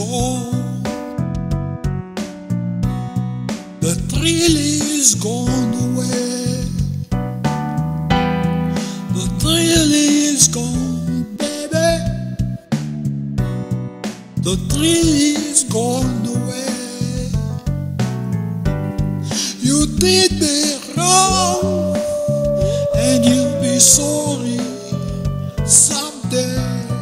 gone. The thrill is gone away. The thrill is gone, baby. The thrill is gone away. You did me wrong, and you'll be sorry someday.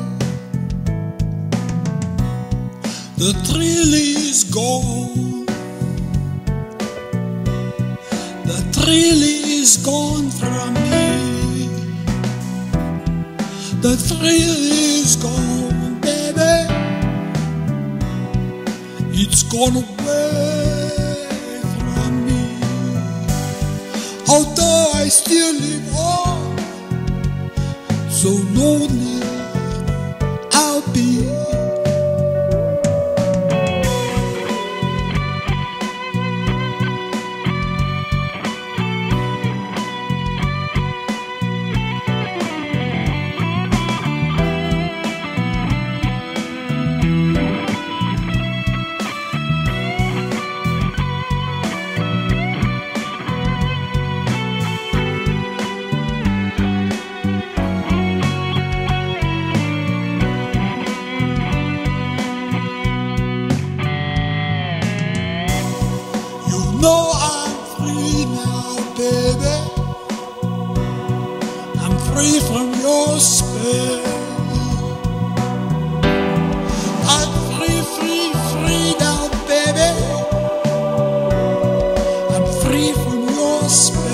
The thrill is gone. The thrill is gone from me. The thrill is gone, baby. It's gone away from me. Although I still live on, so lonely I'll be. No, I'm free now, baby. I'm free from your spell. I'm free, free, free now, baby. I'm free from your spell.